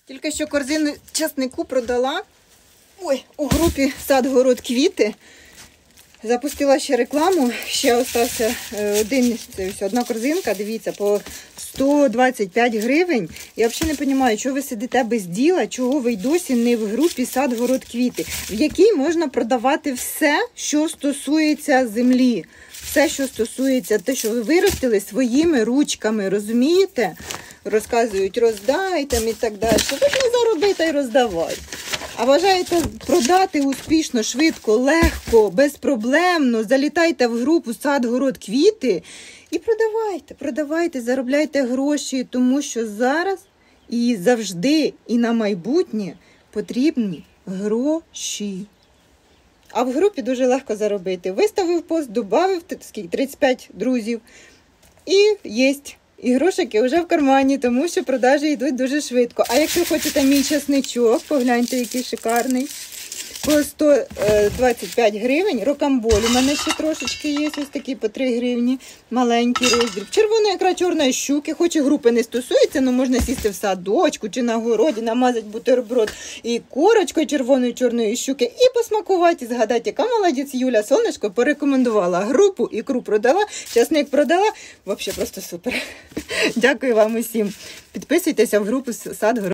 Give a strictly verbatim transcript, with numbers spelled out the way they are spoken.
Тільки що корзину часнику продала. Ой, у групі «Сад, город, квіти». Запустила ще рекламу, ще остався один, одна корзинка, дивіться, по сто двадцять п'ять гривень. Я взагалі не розумію, чого ви сидите без діла, чого ви й досі не в групі «Сад, город, квіти», в якій можна продавати все, що стосується землі. Все, що стосується те, що ви виростили своїми ручками, розумієте? Розказують, роздай там і так далі. Так не зароби та й роздавай. А бажаєте продати успішно, швидко, легко, безпроблемно, залітайте в групу «Сад, город, квіти» і продавайте, продавайте, заробляйте гроші, тому що зараз і завжди, і на майбутнє потрібні гроші. А в групі дуже легко заробити. Виставив пост, додав тридцять п'ять друзів і єсть. І грошики вже в кармані, тому що продажі йдуть дуже швидко. А якщо хочете мій часничок, погляньте, який шикарний, по сто двадцять п'ять гривень, рокамболь. У мене ще трошечки є, ось такі по три гривні, маленький роздріб. Червона ікра чорної щуки, хоч і групи не стосується, але можна сісти в садочку чи на городі, намазати бутерброд і корочкою червоної чорної щуки і посмакувати, і згадати, яка молодець Юля Сонечко порекомендувала групу, ікру продала, часник продала. Взагалі просто супер. Дякую вам усім. Підписуйтеся в групу «Сад, город».